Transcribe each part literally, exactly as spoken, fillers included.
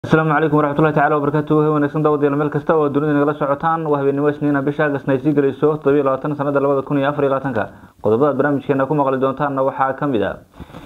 السلام عليكم ورحمة الله تعالى وبركاته. ونكسن داود يلا مeel kasta oo dunida nagala socotaan waa habeenimo isniina bisha gasnaysi galayso todoba iyo labaatan sanada labada kun iyo afar iyo labaatanka qodobada barnaamijkeena ku maqli doontaan waxaa kamid ah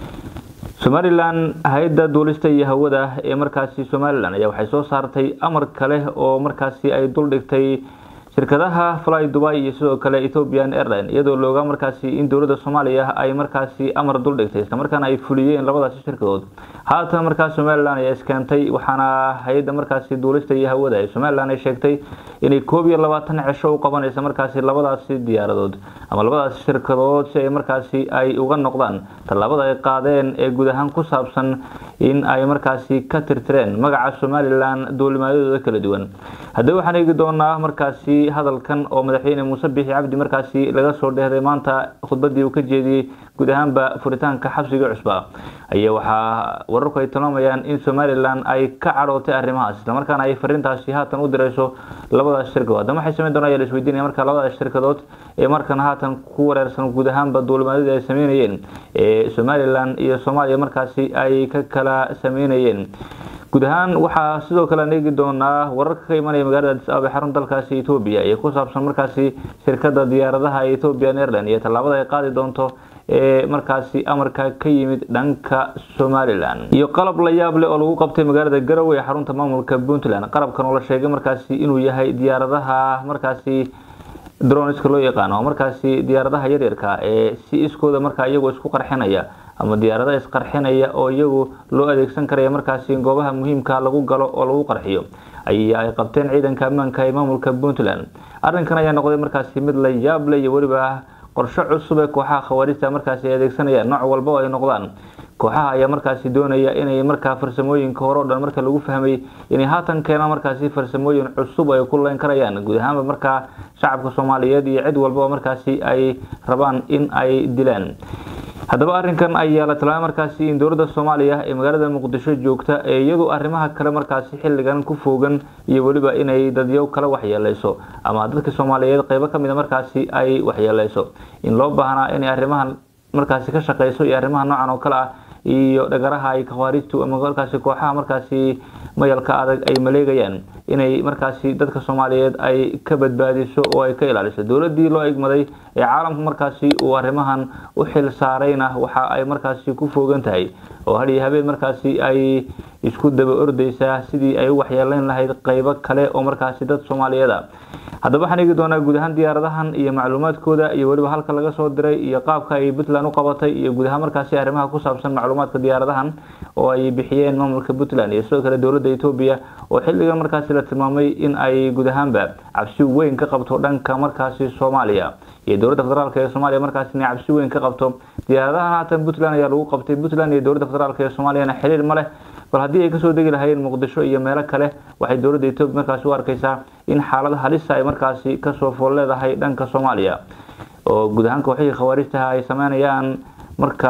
Somaliland hay'adda duulista iyo hawada ee markaasi Somaliland ayaa waxay soo saartay amar kale oo markaasi ay dul dhigtay shirkadaha Fly Dubai iyo sidoo kale Ethiopian Airlines iyadoo looga markaasi in dawladda Soomaaliya ay markaasi amar dul dhigtay isla markaana ay fuliyeen labadaas shirkadood haatan markaas Somaliland ay iskantay waxaana hay'adda markaasi duulista iyo hawada ee Somaliland ay sheegtay inay koob iyo labaatan cisho u qabanayso markaasi labadaas diyaaradood ama labadaas shirkadood si ay markaasi ay uga noqdaan talaabada ay qaadeen ee guud ahaan ku saabsan in ay markaasi ka tirtireen magaca Somaliland duulimaadooda kala duwan haddii waxaan eegi doonaa markaasi hadalkan oo madaxweyne Muuse Biixi Cabdi markaasi laga soo dheeray maanta khudbadii uu ka jeediyay guud ahaanba furitaanka xabsiga cusba ayaa waxa wararku ay tilmaamayaan in Somaliland ay ka carootay arrimahaas isla markaana ay fariintaasi haatan u dirayso labadaas shirkadood ama waxay sameyn doonayaan isweydiinaya marka labadaas shirkadood ee markan haatan ku wareersan guud ahaanba duulimaadada ay sameynayeen ee Somaliland iyo Soomaaliya markaasi ay ka kala sameynayeen guud ahaan waxa sidoo kale neegi doonaa wararka ka imanaya magaalada Addis Ababa xarunta dalkaasi Itoobiya ee ku saabsan markaasi shirkadda diyaaradaha Ethiopian Airlines iyo talaabada ay qaadi doonto ee markaasi amarka ka yimid dhanka Somaliland iyo qalab la yaab leh oo lagu qabtay magaalada Garowe ee xarunta maamulka Puntland qalabkan oo la sheegay markaasi inuu yahay diyaaradaha markaasi drones loo yaqaan oo markaasi diyaaradaha yar yarka ee si iskooda markaa iyagu isku qarxinaya ama diyaaradaha is qarxinaya oo iyagu loo adeegsan karayo markaasi goobaha muhiimka lagu galo oo lagu qarxiyo ay qabteen ciidanka ammaanka ee maamulka Puntland arrinkan ayaa noqday markaasi mid la yaab leh iyo wariba qorshe cusub ee kooxaha khawaarijta markaasi adeegsanayaan nooc walba oo ay noqdaan kooxaha ayaa markaasi doonaya inay markaa farsamooyinka hore oo dhan marka lagu fahmay inay haatan keenaan markaasi farsamooyin cusub ay ku leen karayaan guud ahaan markaa shacabka Soomaaliyeed iyo cid walba markaasi ay rabaan in ay dilaan haddaba arrinkan ayaa la tilmaamay markaasi in dawladda Soomaaliya ee magaalada Muqdisho joogta ee iyadu arrimaha kale markaasi xilligan ku foogan iyo waliba inay dadyow kala waxyeelayso ama dadka Soomaaliyeed qayb ka mid ah markaasi ay waxyeelayso in loo baahnaa in arrimahan markaasi ka shaqeyso iyo arrimaha noocan oo kale ah iyo dhagaraha ay khawaarijtu ama markaasi kooxaha markaasi mayalka adag ay maleegayaan inay markaasi dadka Soomaaliyeed ay ka badbaadiso oo ay ka ilaaliso dawladii loo igmaday ee caalamka markaasi uu arrimahan u xil saarayna waxa ay markaasi ku foogan tahay oo hal iyo habeen markaasi ay isku daba ordaysaa sidii ay u waxyeelayn lahayd qaybo kale oo markaasi dad Soomaaliyeed ah haddaba waxaan eegi doonaa guud ahaan diyaaradahan iyo macluumaadkooda iyo waliba halka laga soo diray iyo qaabka ay Puntland u qabatay iyo guud ahaan markaasi arrimaha ku saabsan macluumaadka diyaaradahan oo ay bixiyeen maamulka Puntland iyo sidoo kale dawladda Itoobiya oo xilligan markaasi la tilmaamay in ay guud ahaanba cabsi weyn ka qabto dhanka markaasi Soomaaliya iyo dawladda federaalka ee Soomaaliya markaasi inay cabsi weyn ka qabto diyaaradahan haatan Puntland ayaa lagu qabtay Puntland iyo dawladda federaalka ee Soomaaliya xiriir ma leh bal hadii ay ka soo degi lahaayeen Muqdisho iyo meelo kale waxay dawladda Itoobiya markaasi u arkaysaa in xaalada halis ay markaasi ka soo fool leedahay dhanka Soomaaliya oo guud ahaan kooxihii khawaarijta ay sameynayaan marka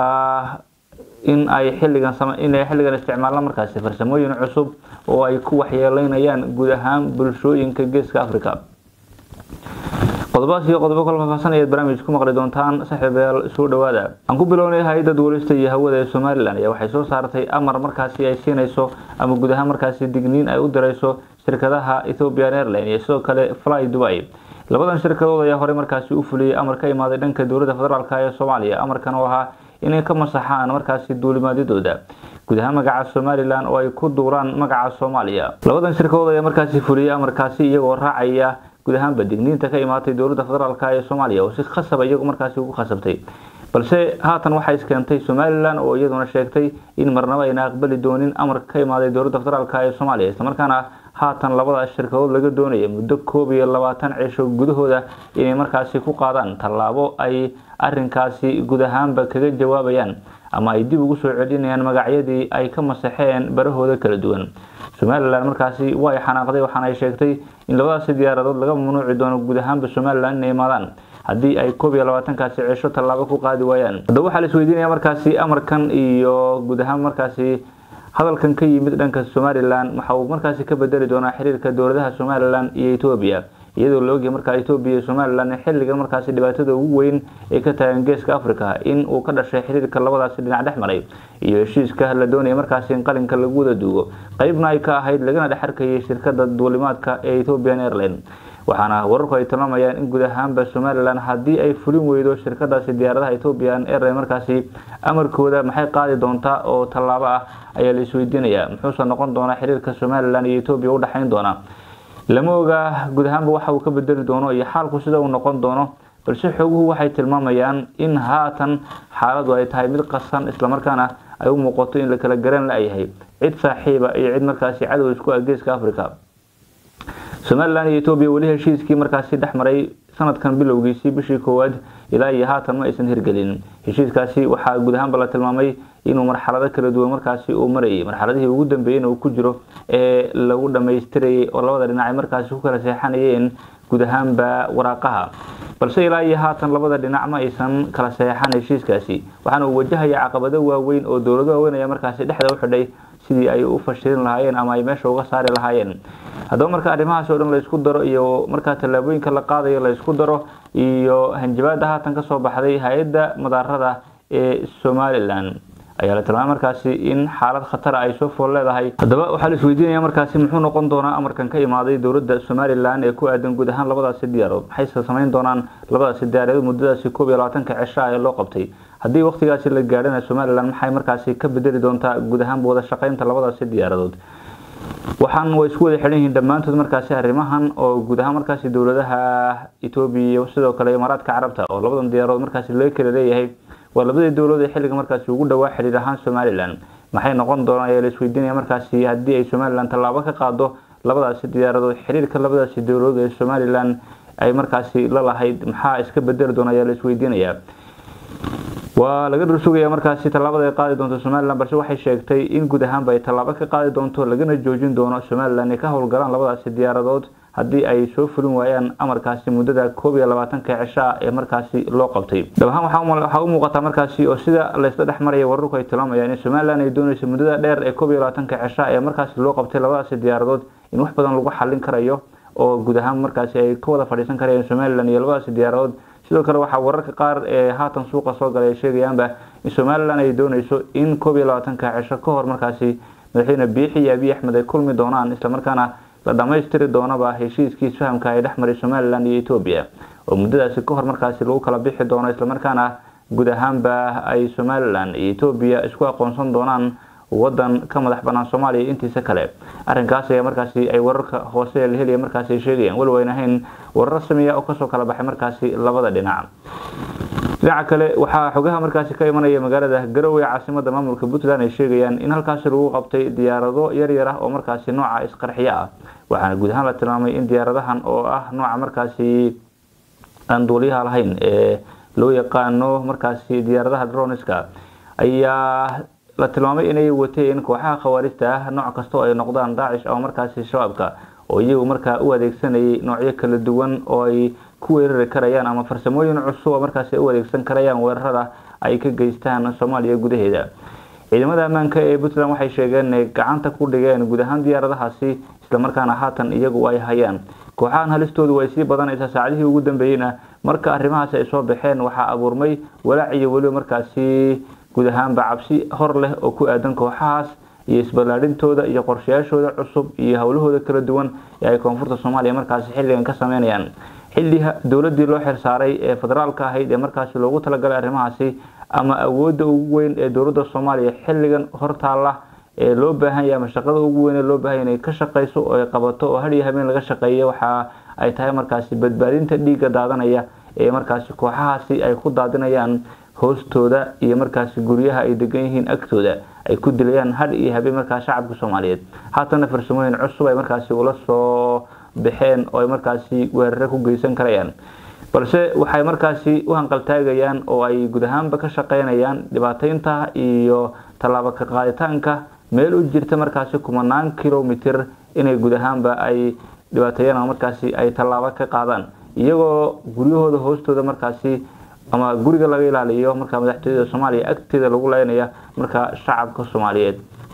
in ay xilligan in ay xilligan isticmaalaan markaasi farsamooyin cusub oo ay ku waxyeeleynayaan guud ahaan bulshooyinka Geeska Afrika qodobadaas iyo qodobo kale faahfaahsan ee barnaamijka ku maqli doontaan saaxiibayaal soo dhawaada aan ku bilownay hay'adda duulista iyo hawada ee Somaliland ayaa waxay soo saartay amar markaasi ay siinayso ama guud ahaan markaasi digniin ay u dirayso shirkadaha Ethiopian Airlines iyo sidoo kale Fly Dubai labadan shirkadood ayaa hore markaasi u fuliyay amar ka imaaday dhanka dawladda federaalka ee Soomaaliya amarkan oo ahaa inay ka masaxaan markaasi duulimaadadooda guud ahaan magaca Somaliland oo ay ku duuraan magaca Soomaaliya labadan shirkadood ayaa markaasi fuliyay amarkaasi iyagoo raacaya guud ahaan digniinta ka imaatay dawladda federaalka ee Soomaaliya oo si khasab iyagu markaasi ugu khasabtay balse haatan waxa iskantay Somaliland oo iyaduna sheegtay in marnaba ay aqbali doonin amar ka imaaday dawladda federaalka ee Soomaaliya isla markaana haatan labada shirkadood laga doonayo muddo koob iyo labaatan cisho gudahooda inay markaasi ku qaadaan talaabo ay arrinkaasi guud ahaanba kaga jawaabayaan ama ay dib ugu soo celinayaan magacyadii ay ka masaxeen barahooda kala duwan Somaliland markaasi way xanaaqday waxaana ay sheegtay in labadaas diyaaradood laga mamnuuci doono guud ahaanba Somaliland inay imaadaan hadii ay koob iyo labaatan kaasi cisho talaabo ku qaadi waayaan haddaba waxa la isweydiinaya markaasi amarkan iyo guud ahaan markaasi hadalkan ka yimid dhanka Somaliland waxa uu markaasi ka bedeli doonaa xiriirka dawladaha Somaliland iyo Itoobiya iyadoo la ogyahay markaa Itoobiya iyo Somaliland xilligan markaasi dhibaatada ugu weyn ee ka taagan geeska Afrika in uu ka dhashay xiriirka labadaas dhinac dhexmaray iyo heshiiska la doonayay markaasi in qalinka lagu wada duugo qaybna ay ka ahayd lagana dhaxarkayay shirkadda duulimaadka ee Ethiopian Airlines waxaana wararku ay tilmaamayaan in guud ahaanba Somaliland haddii ay fulin weydo shirkadaasi diyaaradaha Ethiopian Airlines markaasi amarkooda maxay qaadi doontaa oo tallaabo ah ayaa la isweydiinayaa muxuu noqon doonaa xiriirka Somaliland iyo Ethiopia u dhaxayn doona lama oga guud ahaanba waxa uu ka bedeli doono iyo xaalku sida uu noqon doono balse xoguhu waxay tilmaamayaan in haatan xaaladu ay tahay mid qasan isla markaana ay u muuqato in la kala garan la yahay cid saaxiiba iyo cid markaasi cadow isku ah geeska Afrika Somaliland iyo Ethiopia wali heshiiskii markaasi dhaxmaray sanadkan bilowgiisii bishii koowaad ilaa iyo haatan ma aysan hirgelin heshiiskaasi waxa guud ahaanba la tilmaamay inuu marxalado kala duwan markaasi uu marayay marxaladii ugu dambeeyay uu ku jiro ee lagu dhameystirayay oo labada dhinac markaasi ku kala seexanayeen guud ahaanba waraaqaha balse ilaa iyo haatan labada dhinac ma aysan kala seexan heshiiskaasi waxaana uu wajahaya caqabado waaweyn oo dawladda waaweyn markaasi dhexda u xidhay sidii ay u fashirin lahaayeen ama ay meesha uga saari lahaayeen haddaba marka arrimahaas oo dhan la isku daro iyo marka talaabooyinka la qaadayo la isku daro iyo hanjabaada haatan ka soo baxday hay'adda madaarada ee Somaliland ayaa la tilmaamay markaasi in xaalad khatar ay soo fool leedahay haddaba waxa la isweydiinayaa markaasi muxuu noqon doonaa amarkan ka imaaday dawladda Somaliland ee ku aadan guud ahaan labadaas diyaarood maxay sameyn doonaan labadaas diyaarood muddadaasi koob iyo labaatan cisho ay loo qabtay haddii waqtigaasi la gaadhana Somaliland maxay markaasi ka bedeli doontaa guud ahaan wada shaqaynta labadaas diyaarood waxaan way isku wada xiran yihiin dhamaantood markaasi arrimahan oo guud ahaan markaasi dawladaha Itoobiya iyo sidoo kale Imaaraadka Carabta oo labadan diyaarood markaasi loo kala leeyahay waa labada dawladood ee xilliga markaasi ugu dhawaa xiriir ahaan Somaliland maxay noqon doonaa ayaa la isweydiinayaa markaasi haddii ay Somaliland tallaabo ka qaado labadaas diyaaradood xiriirka labadaas dawladood ee Somaliland ay markaasi la lahayd maxaa iska bedeli doona ayaa la isweydiinayaa waa laga rusugayaa markaasi tallaabada ay qaadi doonto Somaliland balse waxay sheegtay in guud ahaanba ay tallaabo ka qaadi doonto lagana joojin doono Somaliland ee ka howlgalaan labadaas diyaaradood haddii ay soo fulin waayaan amarkaasi muddada koob iyo labaatan cisho ee markaasi loo qabtay dhamaan waxa uu muuqataa markaasi oo sida la isla dhaxmaray wararku ay tilmaamayaan in Somaliland ay doonayso muddada dheer ee koob iyo labaatan cisho ee markaasi loo qabtay labadaas diyaaradood in wax badan lagu xalin karayo oo guud ahaan markaasi ay ka wada fadhiisan karayaan Somaliland iyo labadaas diyaaradood sidoo kale waxa wararka qaar ee haatan suuqa soo galay sheegayaanba in Somaliland ay doonayso in koob iyo labaatan cisho ka hor markaasi madaxweyne Biixi iyo Abiy Ahmed ay kulmi doonaan isla markaana la dhameystiri doonaba heshiiskii fahamka ay dhexmaray Somaliland iyo Ethiopia oo muddadaasi ka hor markaasi lagu kala bixi doono isla markaana guud ahaanba ay Somaliland iyo Ethiopia isku aqoonsan doonaan wadan ka madax banaan Soomaaliya intiisa kale arrinkaas ayaa markaasi ay wararka hoose la heliyay markaasi sheegayaan wal weynahayn warar rasmi ah oo ka soo kala baxay markaasi labada dhinac dhinaca kale waxa xogaha markaasi ka imanaya magaalada Garowe caasimadda maamulka Puntland ay sheegayaan in halkaas lagu qabtay diyaarado yar yar ah oo markaasi nooca isqarxiya ah waxaana guud ahaan la tilmaamay in diyaaradahan oo ah nooca markaasi aan duuliyaha lahayn ee loo yaqaano markaasi diyaaradaha droneska ayaa la tilmaamay inay wateen kooxaha khawaarijta ah nooc kasta oo ay noqdaan Daesh oo markaasi shabaabka oo iyagu markaa u adeegsanayay noocyo kala duwan oo ay ku weerari karayaan ama farsamooyin cusub oo markaasi u adeegsan karayaan weerarada ay ka geystaan Soomaaliya gudaheeda ciidamada ammaanka ee Puntland waxay sheegeen in gacanta ku dhigeen guud ahaan diyaaradahaasi isla markaana haatan iyagu ay hayaan kooxahan halistoodu way sii badanaysaa saacadihii ugu dambeeyayna marka arrimahaas ay soo baxeen waxa abuurmay walaac iyo wali markaasi guud ahaanba cabsi hor leh oo ku aadan kooxahaas iyo isbalaadintooda iyo qorshayaashooda cusub iyo hawlahooda kala duwan ee ay koonfurta Soomaaliya markaasi xilligan ka sameynayaan xilliga dawladii loo xirsaaray ee federaalka ahayd ee markaasi loogu talagalay arrimahaasi ama awoodda ugu weyn ee dawladda Soomaaliya xilligan hortaala ee loo baahan yahay ama shaqada ugu weyn ee loo baahan yahay ka shaqeyso oo ay qabato oo hadii habeen laga shaqeeyo waxa ay tahay markaasi badbaadinta dhiigga daadanaya ee markaasi kooxahaasi ay ku daadinayaan hoostooda iyo markaasi guryaha ay degan yihiin agtooda ay ku dilayaan had iyo habeen markaas shacabka Soomaaliyeed haatan farsamooyin cusub ay markaasi ula soo bixeen oo ay markaasi weerar ku geysan karayaan balse waxay markaasi u hanqal taagayaan oo ay guud ahaanba ka shaqeynayaan dhibaateynta iyo talaabo ka qaaditaanka meel u jirta markaasi kumanaan kilomitir inay guud ahaanba ay dhibaateeyaan markaasi ay talaabo ka qaadaan iyagoo guryahooda hoostooda markaasi ama guriga laga ilaaliyo marka madaxtooyada Soomaaliya agteeda lagu leenayaa marka shacabka Soomaaliyeed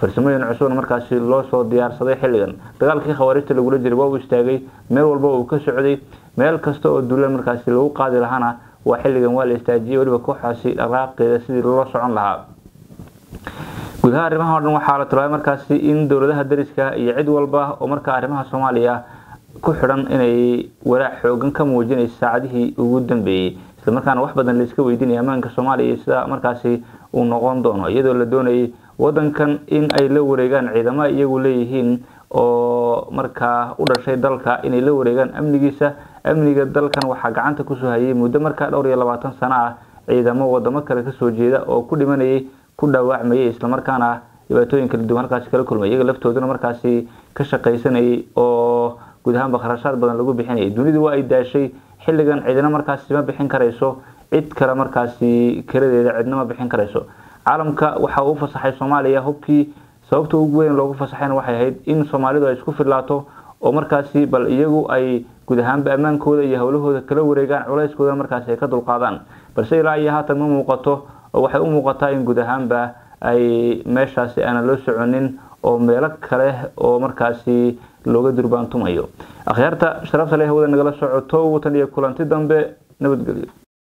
farsamooyin cusub markaasi loo soo diyaarsaday xilligan dagaalkii khawaarijta lagu jiray waa uu istaagay meel walba uu ka socday meel kasta oo duulaan markaasi lagu qaadi lahaana waa xilligan waa la istaajiyay waliba kooxaasi dhaqaaqeeda sidii loo socon lahaa gudaha arrimaha dhan waxaa la tilmaamay markaasi in dawladaha dariska iyo cid walba oo markaa arrimaha Soomaaliya ku xiran inay walaac xoogan ka muujinayso saacadihii ugu dambeeyay isla markaana wax badan la iska weydiinaya amaanka Soomaaliya sida markaasi uu noqon doono iyadoo la doonayay wadankan in ay la wareegaan ciidamada iyagu leeyihiin oo markaa u dhashay dalka inay la wareegaan amnigiisa amniga dalkan waxa gacanta ku soo hayay muddo markaa dhowr iyo labaatan sano ah ciidamo wadamo kale ka soo jeeda oo ku dhimanayay ku dhaawacmayay isla markaana dhibaatooyin kala duwan halkaas kala kulmay iyaga laftooduna markaasi ka shaqaysanay oo guud ahaan kharashaad badan lagu bixinay dunidu waa ay daashay xilligan ciidana markaasi ma bixin karayso cid kale markaasi karadeeda cidna ma bixin karayso caalamka waxa uu fasaxay Soomaaliya hubkii sababta ugu weyn loogu fasaxayna waxay ahayd in Soomaalidu ay isku filaato oo markaasi bal iyagu ay guud ahaan amaankooda iyo hawlahooda kala wareegaan culayskooda markaasi ay ka dulqaadaan balse ilaa iyo haatan ma muuqato waxay u muuqataa in guud ahaanba ay meeshaasi aan loo soconin oo meelo kale oo markaasi looga durbaantumayo akhyaarta sharafta leh wada nagala socoto watan iyo kulanti dambe nabadgelyo